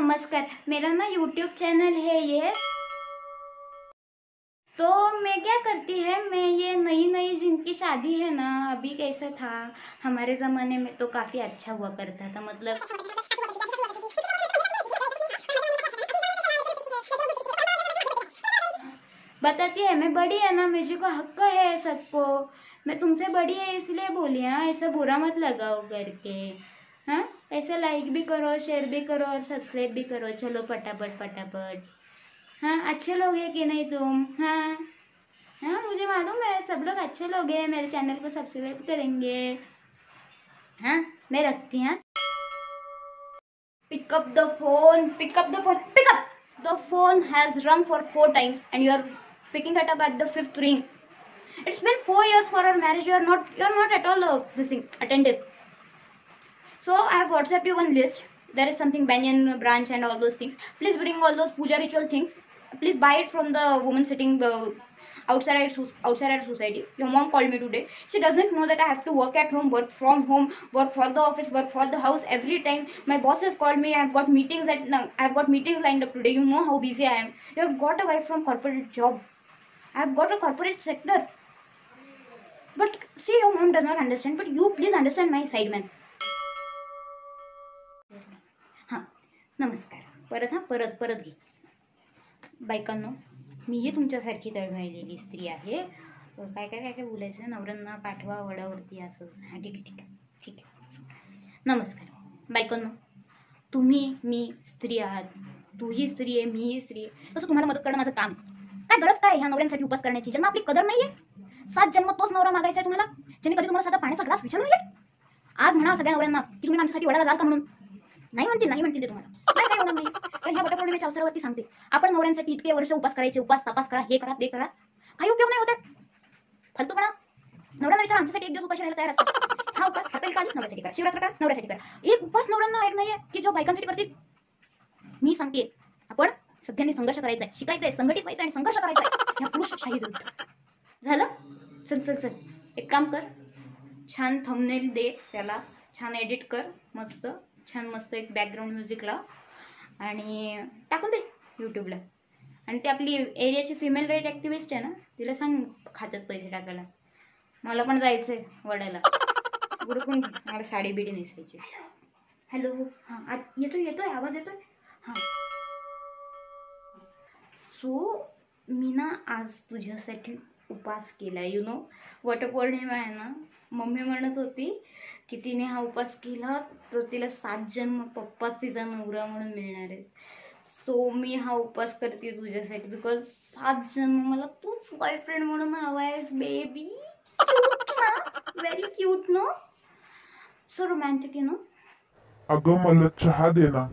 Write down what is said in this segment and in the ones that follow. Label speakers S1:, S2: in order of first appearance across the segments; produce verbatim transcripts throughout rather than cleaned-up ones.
S1: नमस्कार। मेरा ना यूट्यूब चैनल है ये। तो मैं क्या करती है, मैं ये नई नई जिनकी शादी है ना, अभी कैसा था, हमारे ज़माने में तो काफ़ी अच्छा हुआ करता था। मतलब बताती है, मैं बड़ी है ना, मुझे को हक है सबको। मैं तुमसे बड़ी है इसलिए बोली, हाँ ऐसा बुरा मत लगाओ करके। हाँ ऐसे लाइक भी करो, शेयर भी करो और सब्सक्राइब भी करो। चलो फटाफट फटाफट। हाँ अच्छे लोग हैं कि नहीं तुम? हाँ हाँ मुझे मालूम है, सब लोग अच्छे लोग हैं, मेरे चैनल को सब्सक्राइब करेंगे। हाँ मैं रखती हूँ। Pick up the phone, pick up the phone, pick up the phone has rung for four times and you are picking it up at the fifth ring. It's been four years for our marriage. You are not, you are not at all uh, this thing attentive. So I have WhatsApped you one list. There is something banyan branch and all those things. Please bring all those puja ritual things. Please buy it from the woman sitting uh, outside outside our society. Your mom called me today. She doesn't know that I have to work at home, work from home, work for the office, work for the house every time. My boss has called me. I have got meetings at no, I have got meetings lined up today. You know how busy I am. You have got a wife from corporate job. I have got a corporate sector. But see, your mom does not understand. But you please understand my side, man. हां नमस्कार. परत हा परत परत घे. बायकांनो, मीही तुमच्यासारखी तळमळलेली स्त्री आहे. काय काय काय काय बोलायचं, नवऱ्यांना पाठवा वडावरती असं. हां ठीक आहे ठीक आहे ठीक आहे. नमस्कार बायकांनो, तुम्ही मी स्त्री आहात. तूही स्त्री आहे, मीही स्त्री आहे. तसं तुम्हाला मदत करणं माझं काम. काय गरज काय ह्या नवऱ्यांसाठी उपास करण्याची, ज्यांना आपली कदर नाहीये? सात जन्म तोच नवरा मागायचा आहे तुम्हाला, ज्याने कधी तुम्हाला साधा पाण्याचा ग्लास विचारून नाही. आज म्हणा सगळ्या नवऱ्यांना की तुम्ही आमच्यासाठी वडाला जाल का म्हणून. नाही म्हणतील, नाही म्हणतील ते तुम्हाला. काय काय होणार नाही. पण ह्या वटपौर्णिमेच्या अवसरावरती सांगते, आपण नवऱ्यांसाठी इतके वर्ष उपास करायचे, उपास तपास करा, हे करा ते करा, काही उपयोग नाही होते. फालतूपणा. नवऱ्यांना विचार, आमच्यासाठी एक दिवस उपाशी राहायला तयार असतात. हा उपास हाताळी काढ, नवऱ्यासाठी करा. शिवरात्र करा, नवऱ्यासाठी करा. एक उपास नवऱ्यांना ऐक नाहीये की जो बायकांसाठी करतील. मी सांगते, आपण सगळ्यांनी संघर्ष करायचा आहे, शिकायचं आहे, संघटित व्हायचं आणि संघर्ष करायचा आहे ह्या पुरुषशाही विरुद्ध. झालं? चल चल चल एक काम कर, छान थंबनेल दे त्याला, छान एडिट कर, मस्त छान मस्त एक बॅकग्राऊंड म्युझिक लाव आणि टाकून दे यूट्यूबला. आणि ती आपली एरियाची फिमेल राईट ॲक्टिव्हिस्ट आहे ना, तिला सांग खात्यात पैसे टाकायला. मला पण जायचं आहे वडायला. उरकून मला साडी बिडी नेसायची. हॅलो हां येतोय येतोय आवाज येतोय. हां सो मी ना आज तुझ्यासाठी उपास केला. यु नो वटपौर्णिमा आहे ना, मम्मी म्हणत होती की तिने हा उपास केला तर तिला सात जन्म पप्पाच तिचा नवरा म्हणून मिळणार आहे. सो मी हा उपास करते तुझ्यासाठी, बिकॉज सात जन्म मला तूच बॉयफ्रेंड म्हणून हवा आहेस बेबी. क्यूट ना, very cute no, so romantic you know.
S2: अगं मला चहा दे ना.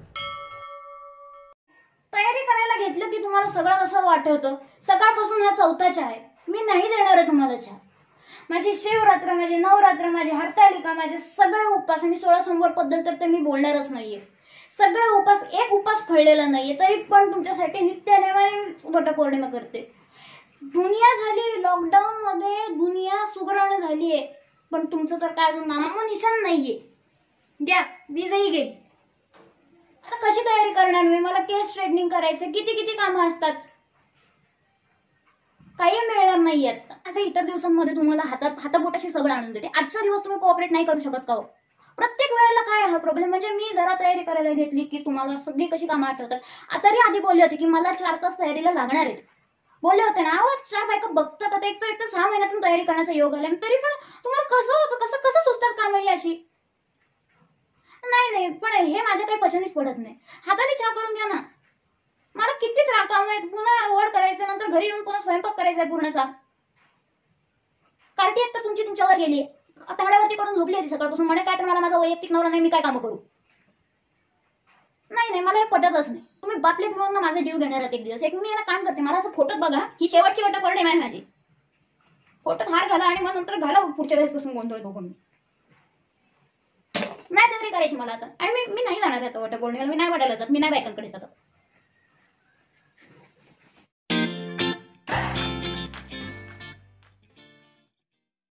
S1: तयारी करायला घेतलं की तुम्हाला सगळं कसं वाटतं. सकाळपासून हा चौथा चहा आहे. मी नाही देणार आहे तुम्हाला चहा. माझी शिवरात्र, माझी नवरात्र, माझी हरतालिका, माझे सगळे उपास आणि सोळा सोमवार पद्धत तर मी बोलणारच नाहीये. सगळे उपास, एक उपास फळलेला नाहीये, तरी पण तुमच्यासाठी नित्य नेमाने वटपौर्णिमा करते. दुनिया झाली लॉकडाऊन मध्ये, दुनिया सुगरण झालीये, पण तुमचं तर काय अजून नामोनिशाण नाहीये. द्या वीजही गेली. आता कशी तयारी करणार मी? मला केस स्ट्रेटनिंग करायचं, किती किती कामं असतात. काही मिळणार नाही आता. असं इतर दिवसांमध्ये तुम्हाला हातात हाताबोटाशी सगळं आणून देते. आजचा दिवस तुम्ही कोऑपरेट नाही करू शकत का हो? प्रत्येक वेळेला काय हा प्रॉब्लेम? म्हणजे मी जरा तयारी करायला घेतली की तुम्हाला सगळी कशी कामं आठवतात. तरी आधी बोलले होते की मला चार तास तयारीला लागणार आहेत. बोलले होते ना. आवाज चार बायका बघतात. आता एक तर एक तर सहा महिन्यातून तयारी करण्याचा योग आला, तरी पण तुम्हाला कसं होतं, कसं कसं सुचतात कामं अशी? नाही नाही पण हे माझ्या काही पचनीच पडत नाही. हाताने चहा करून घ्या ना. मला किती काम आहेत, पुन्हा वड करायचं, नंतर घरी येऊन पुन्हा स्वयंपाक करायचा आहे पूर्णचा. कार्टी एक तर तुमची तुमच्यावर गेली, तांगड्यावरती करून झोपली होती सकाळपासून. म्हणे काय तर मला माझा वैयक्तिक नवरा नाही, मी काय कामं करू. नाही नाही मला हे पटतच नाही. तुम्ही बापले म्हणून माझा जीव घेणार आहात एक दिवस. एक मी काम करते, मला असं फोटोत बघा, ही शेवटची वटपौर्णिमा आहे माझी. फोटोत हार घाला आणि मग नंतर घाला पुढच्या वेळेस पासून गोंधळ दोघं. मी नाही तयारी करायची मला आता. आणि मी मी नाही जाणार आता वटपौर्णिमेला. मी नाही वडायला जात, मी नाही बायकांकडे जात.